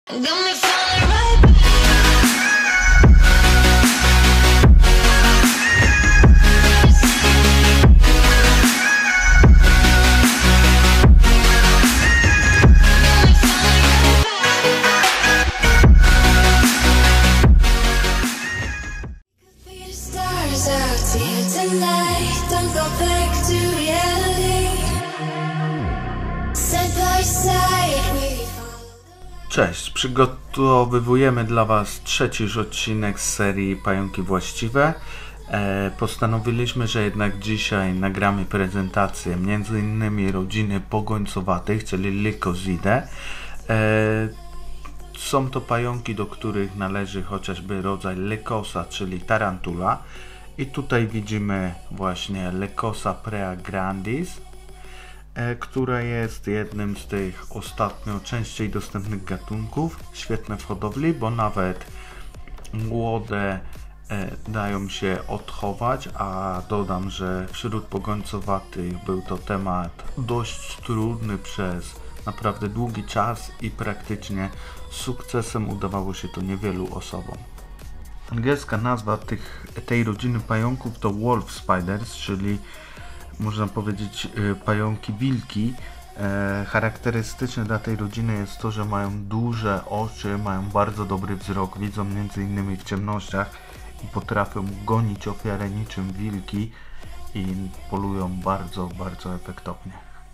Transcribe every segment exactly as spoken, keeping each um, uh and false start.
Cześć, przygotowujemy dla Was trzeci już odcinek z serii Pająki Właściwe. E, postanowiliśmy, że jednak dzisiaj nagramy prezentację między innymi rodziny pogońcowatych, czyli Lycosidae. E, są to pająki, do których należy chociażby rodzaj Lycosa, czyli tarantula. I tutaj widzimy właśnie Lycosa prea grandis, która jest jednym z tych ostatnio częściej dostępnych gatunków. Świetne w hodowli, bo nawet młode dają się odchować, a dodam, że wśród pogońcowatych był to temat dość trudny przez naprawdę długi czas i praktycznie z sukcesem udawało się to niewielu osobom. Angielska nazwa tych, tej rodziny pająków to wolf spiders, czyli można powiedzieć pająki wilki. E, charakterystyczne dla tej rodziny jest to, że mają duże oczy, mają bardzo dobry wzrok, widzą między innymi w ciemnościach i potrafią gonić ofiarę niczym wilki i polują bardzo, bardzo efektownie.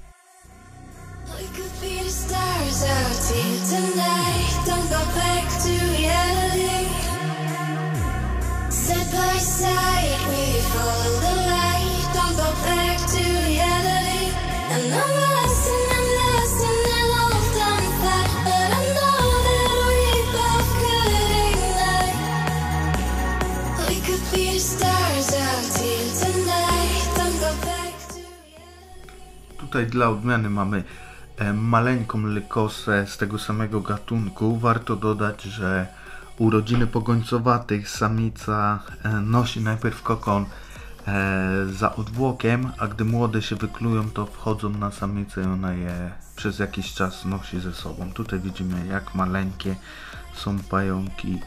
Tutaj dla odmiany mamy e, maleńką Lycosę z tego samego gatunku. Warto dodać, że u rodziny pogońcowatych samica e, nosi najpierw kokon e, za odwłokiem, a gdy młode się wyklują, to wchodzą na samicę i ona je przez jakiś czas nosi ze sobą. Tutaj widzimy, jak maleńkie są pająki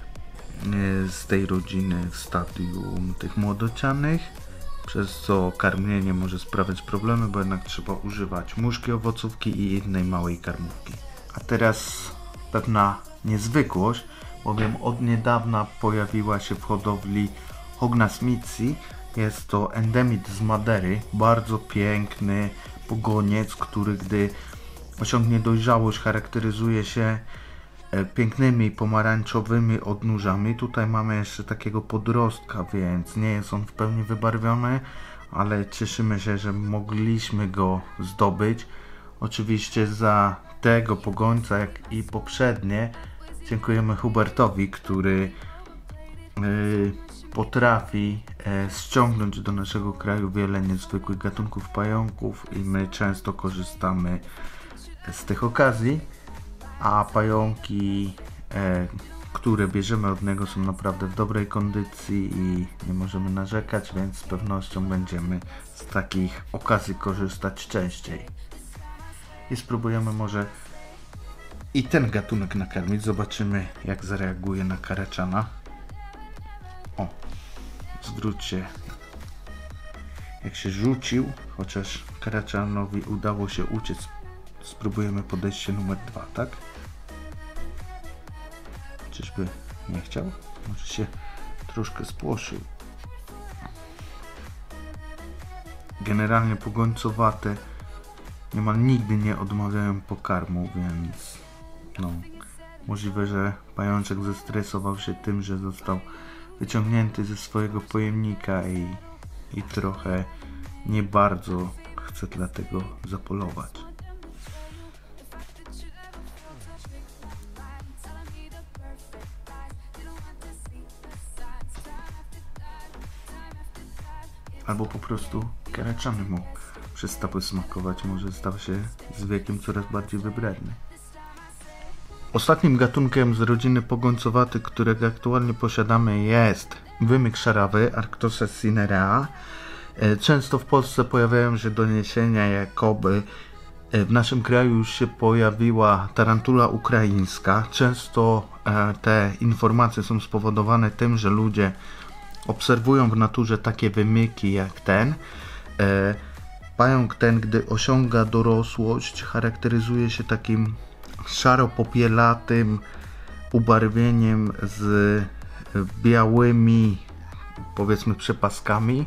e, z tej rodziny w stadium tych młodocianych, przez co karmienie może sprawiać problemy, bo jednak trzeba używać muszki owocówki i innej małej karmówki. A teraz pewna niezwykłość, bowiem od niedawna pojawiła się w hodowli Hogna smithi. Jest to endemit z Madery, bardzo piękny pogoniec, który gdy osiągnie dojrzałość charakteryzuje się pięknymi pomarańczowymi odnóżami. Tutaj mamy jeszcze takiego podrostka, więc nie jest on w pełni wybarwiony, ale cieszymy się, że mogliśmy go zdobyć. Oczywiście za tego pogońca, jak i poprzednie, dziękujemy Hubertowi, który yy, potrafi yy, ściągnąć do naszego kraju wiele niezwykłych gatunków pająków i my często korzystamy z tych okazji. A pająki, e, które bierzemy od niego, są naprawdę w dobrej kondycji i nie możemy narzekać, więc z pewnością będziemy z takich okazji korzystać częściej. I spróbujemy może i ten gatunek nakarmić. Zobaczymy, jak zareaguje na karaczana. O, zwróćcie, jak się rzucił, chociaż karaczanowi udało się uciec. Spróbujemy podejście numer dwa, tak? Czyżby nie chciał? Może się troszkę spłoszył. Generalnie pogońcowate niemal nigdy nie odmawiają pokarmu, więc no, możliwe, że pajączek zestresował się tym, że został wyciągnięty ze swojego pojemnika i, i trochę nie bardzo chce dlatego zapolować. Albo po prostu karaczany mu przestały smakować, może stał się z wiekiem coraz bardziej wybredny. Ostatnim gatunkiem z rodziny pogońcowatych, którego aktualnie posiadamy, jest wymyk szarawy, Arctosa cinerea. Często w Polsce pojawiają się doniesienia, jakoby W naszym kraju już się pojawiła tarantula ukraińska. Często te informacje są spowodowane tym, że ludzie obserwują w naturze takie wymyki jak ten. Pająk ten, gdy osiąga dorosłość, charakteryzuje się takim szaro-popielatym ubarwieniem z białymi, powiedzmy, przepaskami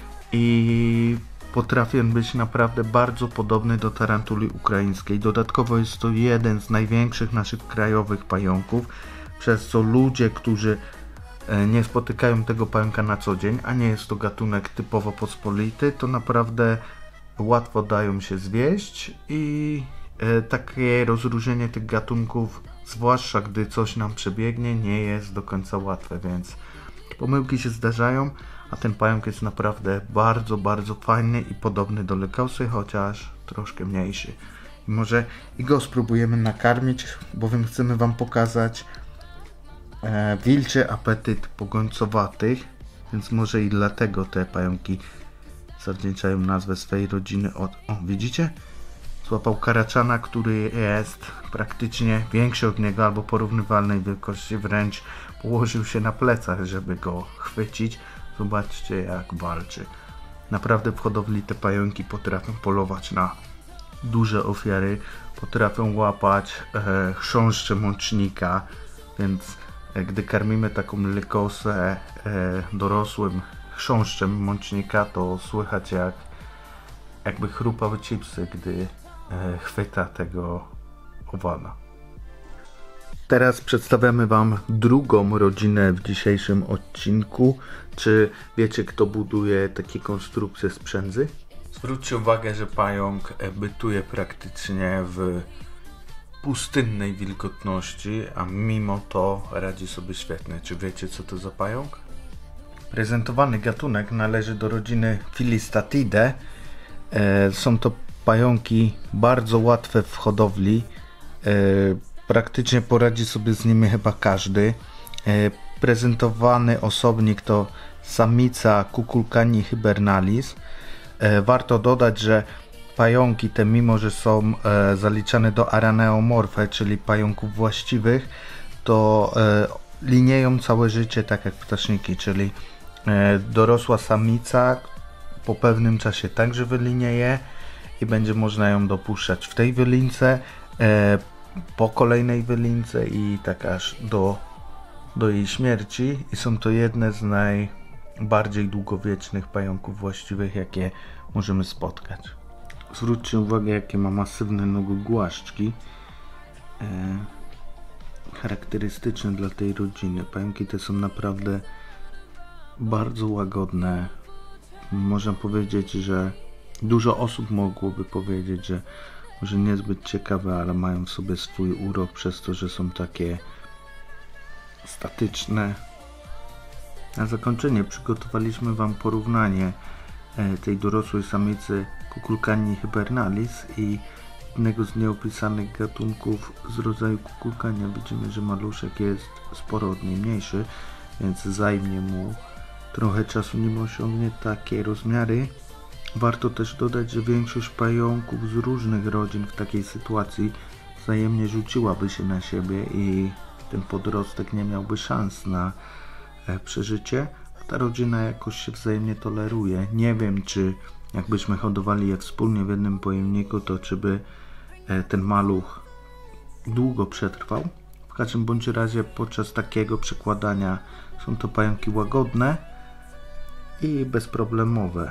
i potrafi on być naprawdę bardzo podobny do tarantuli ukraińskiej. Dodatkowo jest to jeden z największych naszych krajowych pająków, przez co ludzie, którzy nie spotykają tego pająka na co dzień, a nie jest to gatunek typowo pospolity, to naprawdę łatwo dają się zwieść i takie rozróżnienie tych gatunków, zwłaszcza gdy coś nam przebiegnie, nie jest do końca łatwe, więc pomyłki się zdarzają, a ten pająk jest naprawdę bardzo, bardzo fajny i podobny do lekosy, chociaż troszkę mniejszy. I może i go spróbujemy nakarmić, bowiem chcemy Wam pokazać e, wilczy apetyt pogońcowatych, więc może i dlatego te pająki zawdzięczają nazwę swojej rodziny od... O, widzicie? Złapał karaczana, który jest praktycznie większy od niego albo porównywalnej wielkości, wręcz położył się na plecach, żeby go chwycić. Zobaczcie, jak walczy. Naprawdę w hodowli te pająki potrafią polować na duże ofiary, potrafią łapać e, chrząszcze mącznika, więc e, gdy karmimy taką lekosę e, dorosłym chrząszczem mącznika, to słychać jak jakby chrupały chipsy, gdy e, chwyta tego owada. Teraz przedstawiamy Wam drugą rodzinę w dzisiejszym odcinku. Czy wiecie, kto buduje takie konstrukcje z przędzy? Zwróćcie uwagę, że pająk bytuje praktycznie w pustynnej wilgotności, a mimo to radzi sobie świetnie. Czy wiecie, co to za pająk? Prezentowany gatunek należy do rodziny Filistatidae. E, są to pająki bardzo łatwe w hodowli. E, praktycznie poradzi sobie z nimi chyba każdy. E, prezentowany osobnik to samica Cuculcani hibernalis. E, warto dodać, że pająki te, mimo że są e, zaliczane do araneomorfe, czyli pająków właściwych, to e, linieją całe życie tak jak ptaszniki, czyli e, dorosła samica po pewnym czasie także wylinieje i będzie można ją dopuszczać w tej wylince, e, po kolejnej wylince i tak aż do, do jej śmierci. I są to jedne z najbardziej długowiecznych pająków właściwych, jakie możemy spotkać. Zwróćcie uwagę, jakie ma masywne nogogłaszczki, e, charakterystyczne dla tej rodziny. Pająki te są naprawdę bardzo łagodne. Można powiedzieć, że dużo osób mogłoby powiedzieć, że może niezbyt ciekawe, ale mają w sobie swój urok przez to, że są takie statyczne. Na zakończenie przygotowaliśmy Wam porównanie tej dorosłej samicy Cuculcani hibernalis i jednego z nieopisanych gatunków z rodzaju Cuculcania. Widzimy, że maluszek jest sporo od niej mniejszy, więc zajmie mu trochę czasu, nim osiągnie takie rozmiary. Warto też dodać, że większość pająków z różnych rodzin w takiej sytuacji wzajemnie rzuciłaby się na siebie i ten podrostek nie miałby szans na przeżycie. Ta rodzina jakoś się wzajemnie toleruje. Nie wiem, czy jakbyśmy hodowali je wspólnie w jednym pojemniku, to czy by ten maluch długo przetrwał. W każdym bądź razie podczas takiego przekładania są to pająki łagodne i bezproblemowe.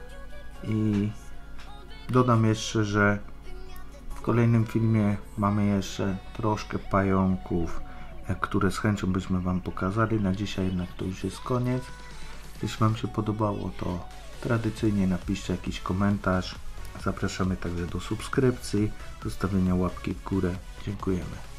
I dodam jeszcze, że w kolejnym filmie mamy jeszcze troszkę pająków, które z chęcią byśmy Wam pokazali. Na dzisiaj jednak to już jest koniec. Jeśli Wam się podobało, to tradycyjnie napiszcie jakiś komentarz. Zapraszamy także do subskrypcji, zostawienia łapki w górę. Dziękujemy.